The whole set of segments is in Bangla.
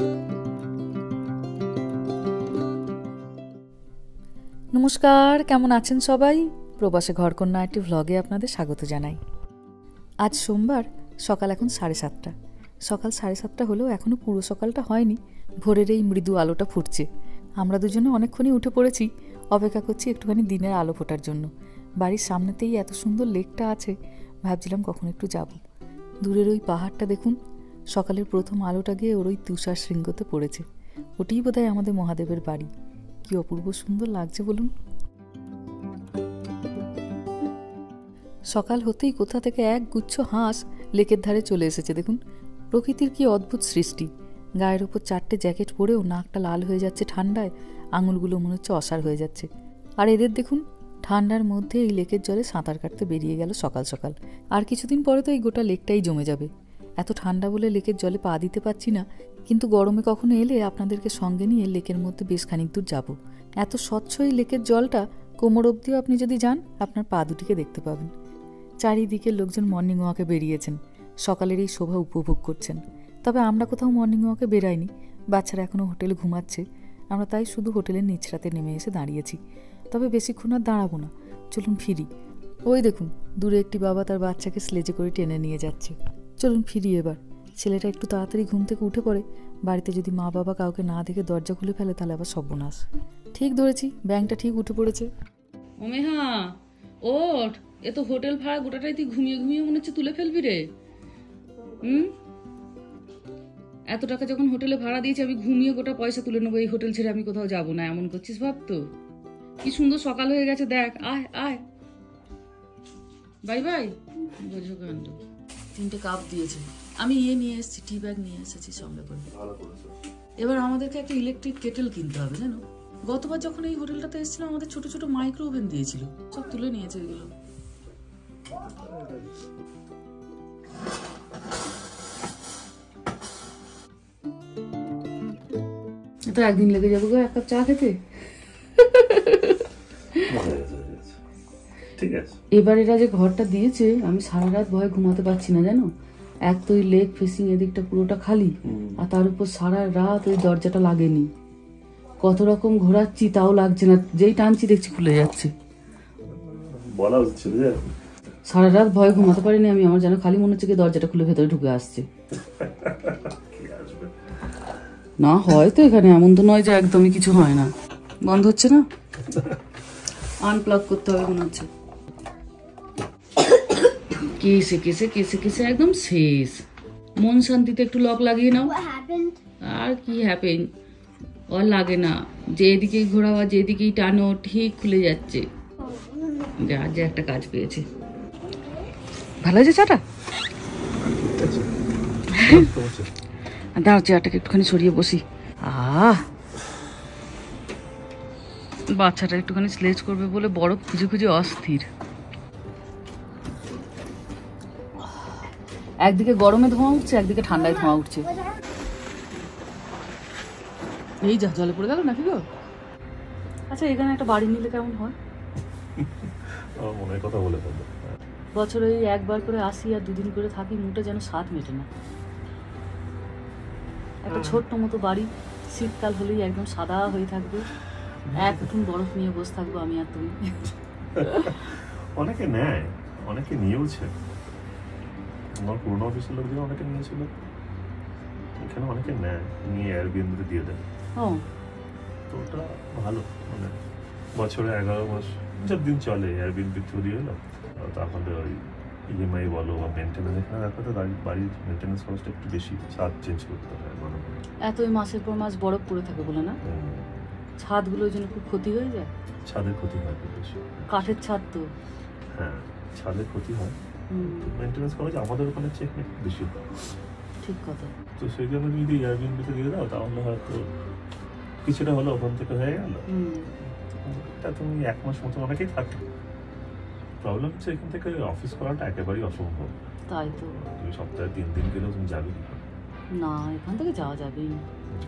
নমস্কার, কেমন আছেন সবাই? প্রবাসে ঘরকন্যা একটি ভ্লগে আপনাদের স্বাগত জানাই। আজ সোমবার, সকাল এখন 7:30। সকাল 7:30 হলেও এখনও পুরো সকালটা হয়নি। ভোরের এই মৃদু আলোটা ফুটছে। আমরা দুজনে অনেকক্ষণই উঠে পড়েছি, অপেক্ষা করছি একটুখানি দিনের আলো ফোটার জন্য। বাড়ির সামনেতেই এত সুন্দর লেকটা আছে, ভাবছিলাম কখন একটু যাব। দূরের ওই পাহাড়টা দেখুন, সকালের প্রথম আলোটা গিয়ে ওর ওই তুষার শৃঙ্গতে পড়েছে। ওটিই বোধহয় আমাদের মহাদেবের বাড়ি। কি অপূর্ব সুন্দর লাগছে বলুন। সকাল হতেই কোথা থেকে এক গুচ্ছ হাঁস লেকের ধারে চলে এসেছে। দেখুন, প্রকৃতির কি অদ্ভুত সৃষ্টি। গায়ের ওপর 4টে জ্যাকেট পরেও নাকটা লাল হয়ে যাচ্ছে ঠান্ডায়, আঙুলগুলো মনে হচ্ছে অসাড় হয়ে যাচ্ছে। আর এদের দেখুন, ঠান্ডার মধ্যে এই লেকের জলে সাঁতার কাটতে বেরিয়ে গেল সকাল সকাল। আর কিছুদিন পরে তো এই গোটা লেকটাই জমে যাবে। এত ঠান্ডা বলে লেকের জলে পা দিতে পারছি না, কিন্তু গরমে কখনো এলে আপনাদেরকে সঙ্গে নিয়ে লেকের মধ্যে বেশ খানিক দূর যাব। এত স্বচ্ছ এই লেকের জলটা, কোমর অবধিও আপনি যদি যান আপনার পা দুটিকে দেখতে পাবেন। চারিদিকে লোকজন মর্নিং ওয়াকে বেরিয়েছেন, সকালের এই শোভা উপভোগ করছেন। তবে আমরা কোথাও মর্নিং ওয়াকে বেরাইনি, বাচ্চারা এখনও হোটেলে ঘুমাচ্ছে। আমরা তাই শুধু হোটেলের নিচরাতে নেমে এসে দাঁড়িয়েছি। তবে বেশিক্ষণ আর দাঁড়াবো না, চলুন ফিরি। ওই দেখুন, দূরে একটি বাবা তার বাচ্চাকে স্লেজে করে টেনে নিয়ে যাচ্ছে। চলুন ফিরি এবার। ছেলেটা একটু তাড়াতাড়ি ঘুম থেকে উঠে পড়ে, বাড়িতে যদি মা বাবা কাউকে না দেখে দরজা খুলে ফেলে তাহলে আবার সর্বনাশ। ঠিক ধরেছি, ব্যাংকটা ঠিক উঠে পড়েছে। ওমেহা ওঠ, এ তো হোটেল ভাড়া গোটাটাই তুই ঘুমিয়ে ঘুমিয়ে মনে হচ্ছে তুলে ফেলবি রে। এত টাকা যখন হোটেলে ভাড়া দিয়েছি, আমি ঘুমিয়ে গোটা পয়সা তুলে নেবো, এই হোটেল ছেড়ে আমি কোথাও যাবো না, এমন করছিস ভাব তো? কি সুন্দর সকাল হয়ে গেছে, দেখ। আয় আয়, বাই বাই। বোঝো কাণ্ড। 3টে কাপ দিয়েছে, আমি নিয়ে এসেছি, টি ব্যাগ নিয়ে এসেছি সঙ্গে করে। এবার আমাদেরকে একটা ইলেকট্রিক কেটেল কিনতে হবে, জানো। গতবার যখন এই হোটেলটাতে এসেছিলাম আমাদের ছোট ছোট মাইক্রো ওভেন দিয়েছিল, সব তুলে নিয়েছে এগুলো। এটা একদিন লেগে যাবে গো এক কাপ চা খেতে। এবার এরা যে ঘরটা দিয়েছে, আমি সারা রাত ভয়ে ঘুমাতে পারছি না, জানো। এক তো ওই লেক ফেসিং এদিকটা পুরোটা খালি, আর তার উপর সারা রাত ওই দরজাটা লাগেনি। কত রকম ঘোরাচ্ছি তাও লাগছে না, যেই টানছি দেখছি খুলে যাচ্ছে। সারা রাত ভয়ে ঘুমাতে পারিনি আমি, আমার যেন খালি মনে হচ্ছে কি দরজাটা খুলে ভেতরে ঢুকে আসছে। না হয়তো এখানে, এমন তো নয় যে একদমই কিছু হয় না। বন্ধ হচ্ছে না, আনপ্লাগ করতে হবে মনে হচ্ছে। কেসে কেসে কেসে কেসে একদম শেষ। মন শান্তিতে একটু লক লাগিয়ে নাও। আর কি হ্যাপেন, আর লাগে না, যেদিকেই ঘোরাও আর যেদিকেই টানো ঠিক খুলে যাচ্ছে। যা যে একটা কাজ পেয়েছে। ভালো আছে চাটা? দাঁড়াও, চেয়ারটাকে একটুখানি সরিয়ে বসি। বাচ্চাটা একটুখানি স্লেজ করবে বলে বরফ খুঁজে খুঁজে অস্থির। একদিকে গরমে ধোঁয়া উঠছে, একদিকে ঠান্ডায় ধোঁয়া উঠছে। এই যা জলে পড়ে গেল নাকি গো? আচ্ছা, এখানে একটা বাড়ি নিলে কেমন হয়? বছরে একবার করে আসি আর দুদিন করে থাকি, মুটে যেন স্বাদ মেটে না। একটা ছোট্ট মতো বাড়ি, শীতকাল হলেই একদম সাদা হয়ে থাকবে, এক উঠুন বরফ নিয়ে বসে থাকবো আমি আর তুমি। অনেকে নেয়, অনেকে নিয়েওছে। আমার পুরোনো অফিসের লোকজন অনেকে নিয়েছিল, এখানে অনেকে নেয়, নিয়ে এয়ারবিএনবিতে দিয়ে দেয়। তো ওটা ভালো, মানে বছরে 11 মাস যতদিন চলে এয়ারবিএনবি থ্রু দিয়ে এলো, তাহলে ওই ইএমআই বলো বা মেনটেন্যান্স, এখানে দেখো তো বাড়ির মেনটেন্যান্স খরচটা একটু বেশি, ছাদ চেঞ্জ করতে হয়। এত মাসের পর মাস বরফ পড়ে থাকে বলে না, ছাদগুলোর জন্য খুব ক্ষতি হয়ে যায়। ছাদের ক্ষতি হয় খুব বেশি, কাঠের ছাদ তো। হ্যাঁ, ছাদের ক্ষতি হয়, মেনটেন্যান্স খরচ আমাদের ওখানে চেক বেশি। ঠিক কথা। তো সেই জন্য যদি এয়ারবিএনবিতে দিয়ে দাও তাহলে হয়তো কিছুটা হলো ওখান থেকে হয়ে গেল। তা তুমি 1 মাস মতো অনেকেই থাকে। প্রবলেম হচ্ছে এখান থেকে অফিস করাটা একেবারেই অসম্ভব। তাই তো, তুমি সপ্তাহে 3 দিন গেলেও তুমি যাবে কি না, এখান থেকে যাওয়া যাবেই না।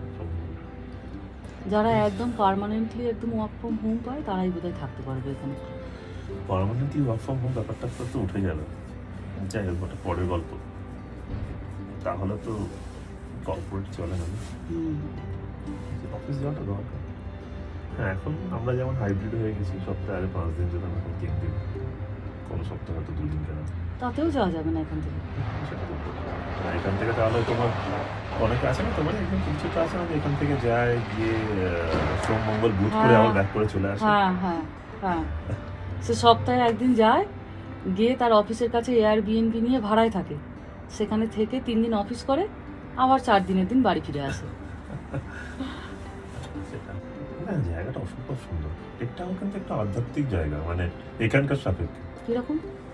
যারা একদম পার্মানেন্টলি একদম ওয়ার্ক ফ্রম হোম পায় তারাই বোধহয় থাকতে পারবে এখানে। পার্মানেন্টলি ওয়ার্ক ফ্রম হোম ব্যাপারটা তো উঠে যাবে, যাই হোক ওটা পরের গল্প। তাহলে তো কর্পোরেট চলে না, অফিস যাওয়াটা দরকার। হ্যাঁ, এখন আমরা যেমন হাইব্রিড হয়ে গেছি, সপ্তাহে 5 দিন যেতাম, এখন 3 দিন, কোনো সপ্তাহে হয়তো 2 দিন গেলাম। তাতেও যাওয়া যাবে না এখান থেকে। এখান থেকে তাহলে তোমার অনেকে আছে না, তোমার একদম কিছুটা আছে না, এখান থেকে যায় গিয়ে সোম মঙ্গল বুধ করে আবার ব্যাক করে চলে আসে। হ্যাঁ হ্যাঁ হ্যাঁ, সে সপ্তাহে একদিন যায়, গিয়ে তার অফিসের কাছে এয়ারবিএনবি নিয়ে ভাড়ায় থাকে, সেখানে থেকে 3 দিন অফিস করে, আবার 4 দিনের দিন বাড়ি ফিরে আসে। জায়গাটা অসম্ভব সুন্দর। এটাও কিন্তু একটা আধ্যাত্মিক জায়গা, মানে এখানকার সাপেক্ষে। কিরকম?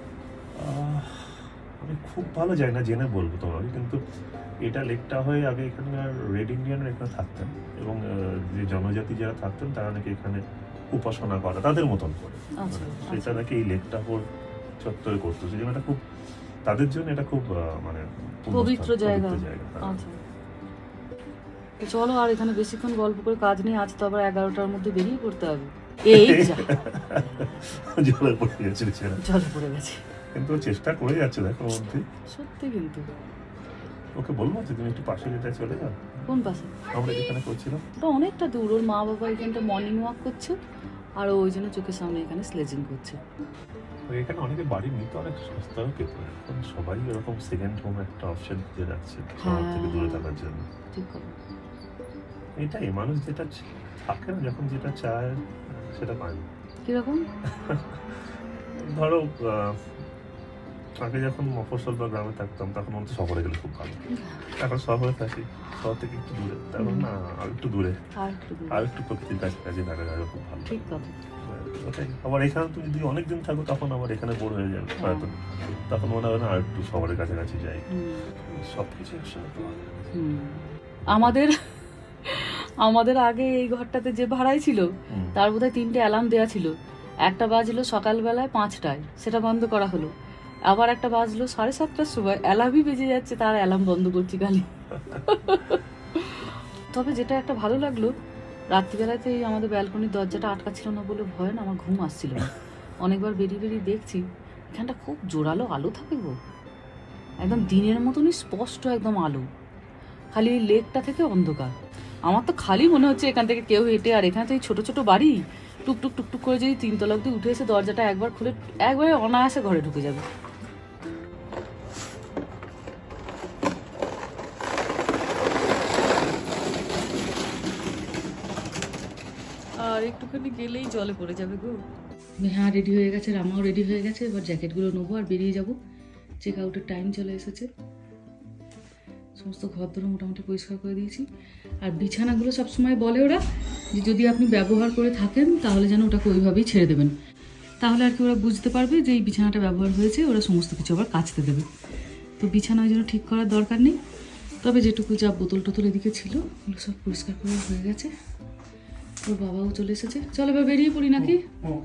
আমি খুব ভালো জানি না, জেনে বলবো তোমাকে, কিন্তু এটা লেকটা হয়ে আগে এখানকার রেড ইন্ডিয়ানরা এখানে থাকতেন, এবং যে জনজাতি যারা থাকতেন তারা নাকি এখানে উপাসনা করা তাদের মতন করে, সেটা নাকি এই লেকটা চত্বরে করতো, সেই জন্য এটা খুব তাদের জন্য এটা খুব মানে পবিত্র জায়গা। আচ্ছা, চলো আর এখানে বেশিক্ষণ গল্প করে কাজ নেই, আজ তো আবার 11টার মধ্যে বেরিয়ে পড়তে হবে। এই জলে পড়ে গেছে, জলে পড়ে গেছে, কিন্তু চেষ্টা করে যাচ্ছে দেখো মধ্যে, সত্যি। কিন্তু ওকে বলবো যে তুমি একটু পাশে যেটা চলে যাও। কোন পাশে? আমরা যেখানে করছিলাম ওটা অনেকটা দূর, ওর মা বাবা এখানটা মর্নিং ওয়াক করছে, আর ওই জন্য চোখের সামনে এখানে স্লেজিং করছে। এখানে অনেকে বাড়ি নিতে অনেক সস্তাও পেত, এখন সবাই এরকম সেকেন্ড হোম একটা অপশন খুঁজে যাচ্ছে শহর থেকে দূরে থাকার জন্য। ঠিক কথা, এটাই মানুষ যেটা থাকে না, যখন যেটা চায় সেটা পায় না। কিরকম? ধরো আগে যখন মফস্বল বা গ্রামে থাকতাম তখন মনে হতো শহরে গেলে খুব ভালো, এখন শহরে থাকি, শহর থেকে একটু দূরে, তখন না আর একটু দূরে, আর একটু প্রকৃতির কাছে থাকা যাবে, খুব ভালো। ঠিক কথা। ওটাই, আবার এখানে তুমি যদি অনেকদিন থাকো তখন আবার এখানে বোর হয়ে যাবে হয়তো, তখন মনে হবে না আর একটু শহরের কাছাকাছি যাই, সবকিছু একসাথে। আমাদের আগে এই ঘরটাতে যে ভাড়াই ছিল তার বোধহয় 3টে অ্যালার্ম দেওয়া ছিল। একটা বাজলো সকালবেলায় 5টায়, সেটা বন্ধ করা হলো। আবার একটা বাজলো 7:30টার সময়, অ্যালার্মই বেজে যাচ্ছে, তার অ্যালার্ম বন্ধ করছি খালি। তবে যেটা একটা ভালো লাগলো, রাত্রিবেলাতে আমাদের ব্যালকনির দরজাটা আটকা ছিল না বলে ভয় না আমার ঘুম আসছিল না। অনেকবার বেরিয়ে বেরিয়ে দেখছি, এখানটা খুব জোরালো আলো থাকে গো, একদম দিনের মতনই স্পষ্ট একদম আলো, খালি ওই লেকটা থেকে অন্ধকার। আমার তো খালি মনে হচ্ছে এখান থেকে কেউ হেঁটে, আর এখানে তো এই ছোটো ছোটো বাড়ি, টুকটুক টুকটুক করে যদি 3 তলা অব্দি উঠে এসে দরজাটা একবার খুলে একবারে অনায়াসে ঘরে ঢুকে যাবে। আর একটুখানি গেলেই জলে পড়ে যাবে গো। হ্যাঁ, রেডি হয়ে গেছে, রামাও রেডি হয়ে গেছে, এবার জ্যাকেটগুলো নেবো আর বেরিয়ে যাবো। চেক আউটের টাইম চলে এসেছে, সমস্ত ঘরদোর মোটামুটি পরিষ্কার করে দিয়েছি। আর বিছানাগুলো সবসময় বলে ওরা যে যদি আপনি ব্যবহার করে থাকেন তাহলে যেন ওটাকে ওইভাবেই ছেড়ে দেবেন, তাহলে আর কি ওরা বুঝতে পারবে যে এই বিছানাটা ব্যবহার হয়েছে, ওরা সমস্ত কিছু আবার কাচতে দেবে। তো বিছানা ওই জন্য ঠিক করার দরকার নেই, তবে যেটুকু যা বোতল টোতল এদিকে ছিল ওগুলো সব পরিষ্কার করে হয়ে গেছে। ওর বাবাও চলে এসেছে, চলো এবার বেরিয়ে পড়ি নাকি?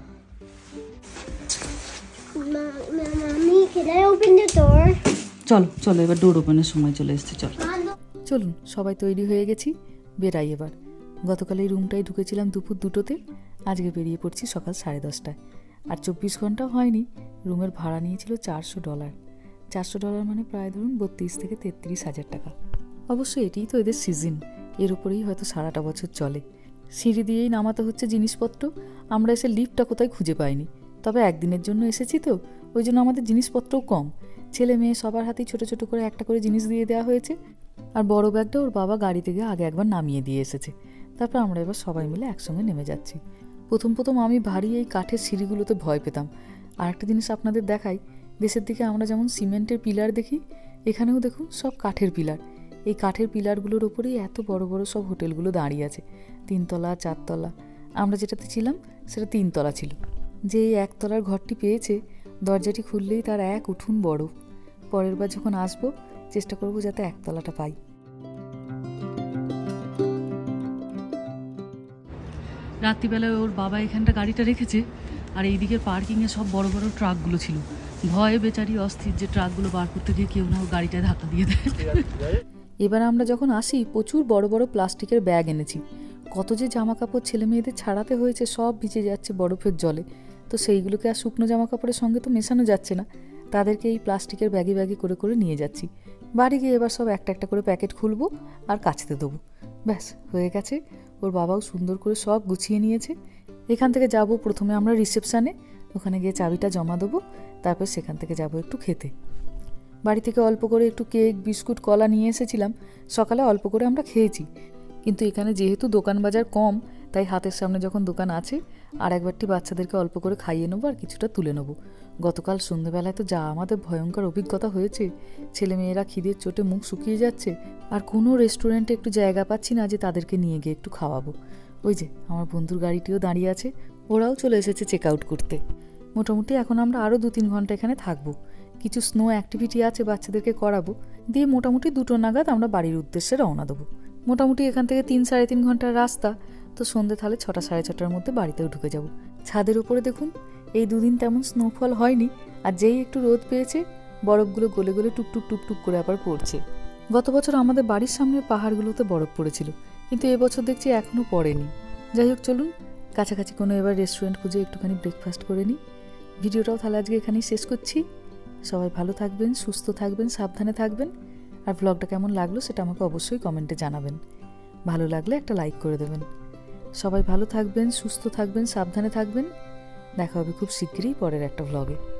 চলো চলো, এবার ডোর ওপেনের সময় চলে এসেছে, চলো চলুন সবাই তৈরি হয়ে গেছি, বেরাই এবার। গতকাল এই রুমটায় ঢুকেছিলাম দুপুর 2টোতে, আজকে বেরিয়ে পড়ছি সকাল 10:30টায়। আর 24 ঘন্টাও হয়নি, রুমের ভাড়া নিয়েছিল $400। $400 মানে প্রায় ধরুন 32 থেকে 33 হাজার টাকা। অবশ্য এটিই তো এদের সিজন, এর উপরেই হয়তো সারাটা বছর চলে। সিঁড়ি দিয়েই নামাতে হচ্ছে জিনিসপত্র, আমরা এসে লিফটটা কোথায় খুঁজে পাইনি। তবে একদিনের জন্য এসেছি তো, ওই জন্য আমাদের জিনিসপত্রও কম। ছেলে মেয়ে সবার হাতেই ছোটো ছোটো করে একটা করে জিনিস দিয়ে দেওয়া হয়েছে, আর বড় ব্যাগটা ওর বাবা গাড়ি থেকে আগে একবার নামিয়ে দিয়ে এসেছে। তারপর আমরা এবার সবাই মিলে একসঙ্গে নেমে যাচ্ছি। প্রথম আমি ভারী এই কাঠের সিঁড়িগুলোতে ভয় পেতাম। আর একটা জিনিস আপনাদের দেখাই, দেশের দিকে আমরা যেমন সিমেন্টের পিলার দেখি, এখানেও দেখুন সব কাঠের পিলার। এই কাঠের পিলারগুলোর ওপরেই এত বড় বড় সব হোটেলগুলো দাঁড়িয়ে আছে, 3 তলা 4 তলা। আমরা যেটাতে ছিলাম সেটা 3 তলা ছিল। যে এই 1 তলার ঘরটি পেয়েছে, দরজাটি খুললেই তার 1 উঠুন বড়। পরের বার যখন আসবো চেষ্টা করবো যাতে 1 তলাটা পাই। রাত্রিবেলায় ওর বাবা এখানটা গাড়িটা রেখেছে, আর এইদিকে পার্কিংয়ে সব বড় বড় ট্রাকগুলো ছিল। ভয়ে বেচারি অস্থির যে ট্রাকগুলো বার করতে গিয়ে কেউ না ও গাড়িটায় ধাক্কা দিয়ে দেয়। এবার আমরা যখন আসি প্রচুর বড় বড় প্লাস্টিকের ব্যাগ এনেছি। কত যে জামা কাপড় ছেলে মেয়েদের ছাড়াতে হয়েছে, সব ভিজে যাচ্ছে বরফের জলে। তো সেইগুলোকে আর শুকনো জামা কাপড়ের সঙ্গে তো মেশানো যাচ্ছে না, তাদেরকে এই প্লাস্টিকের ব্যাগে ব্যাগে করে করে নিয়ে যাচ্ছি। বাড়ি গিয়ে এবার সব একটা একটা করে প্যাকেট খুলবো আর কাচতে দেবো। ব্যাস হয়ে গেছে। ওর বাবাও সুন্দর করে সব গুছিয়ে নিয়েছে। এখান থেকে যাব প্রথমে আমরা রিসেপশানে, ওখানে গিয়ে চাবিটা জমা দেবো, তারপর সেখান থেকে যাব একটু খেতে। বাড়ি থেকে অল্প করে একটু কেক, বিস্কুট, কলা নিয়ে এসেছিলাম। সকালে অল্প করে আমরা খেয়েছি, কিন্তু এখানে যেহেতু দোকান বাজার কম, তাই হাতের সামনে যখন দোকান আছে আর একবারটি বাচ্চাদেরকে অল্প করে খাইয়ে নেবো আর কিছুটা তুলে নেবো। গতকাল সন্ধ্যেবেলায় তো যা আমাদের ভয়ঙ্কর অভিজ্ঞতা হয়েছে, ছেলেমেয়েরা খিদের চোটে মুখ শুকিয়ে যাচ্ছে, আর কোনো রেস্টুরেন্টে একটু জায়গা পাচ্ছি না যে তাদেরকে নিয়ে গিয়ে একটু খাওয়াবো। ওই যে আমার বন্ধুর গাড়িটিও দাঁড়িয়ে আছে, ওরাও চলে এসেছে চেক আউট করতে। মোটামুটি এখন আমরা আরও 2-3 ঘন্টা এখানে থাকবো। কিছু স্নো অ্যাক্টিভিটি আছে বাচ্চাদেরকে করাবো, দিয়ে মোটামুটি 2টো নাগাদ আমরা বাড়ির উদ্দেশ্যে রওনা দেবো। মোটামুটি এখান থেকে 3-3.5 ঘন্টার রাস্তা, তো সন্ধ্যে তাহলে 6টা-6:30টার মধ্যে বাড়িতেও ঢুকে যাব। ছাদের উপরে দেখুন এই 2 দিন তেমন স্নোফল হয়নি, আর যেই একটু রোদ পেয়েছে বরফগুলো গলে গলে টুকটুক টুকটুক করে আবার পড়ছে। গত বছর আমাদের বাড়ির সামনের পাহাড়গুলোতে বরফ পড়েছিল, কিন্তু এবছর দেখছি এখনও পড়েনি। যাই হোক, চলুন কাছাকাছি কোনো এবার রেস্টুরেন্ট খুঁজে একটুখানি ব্রেকফাস্ট করে নিই। ভিডিওটাও তাহলে আজকে এখানেই শেষ করছি। সবাই ভালো থাকবেন, সুস্থ থাকবেন, সাবধানে থাকবেন। আর ব্লগটা কেমন লাগলো সেটা আমাকে অবশ্যই কমেন্টে জানাবেন। ভালো লাগলে একটা লাইক করে দেবেন। সবাই ভালো থাকবেন, সুস্থ থাকবেন, সাবধানে থাকবেন। দেখা হবে খুব শিগগিরই পরের একটা ব্লগে।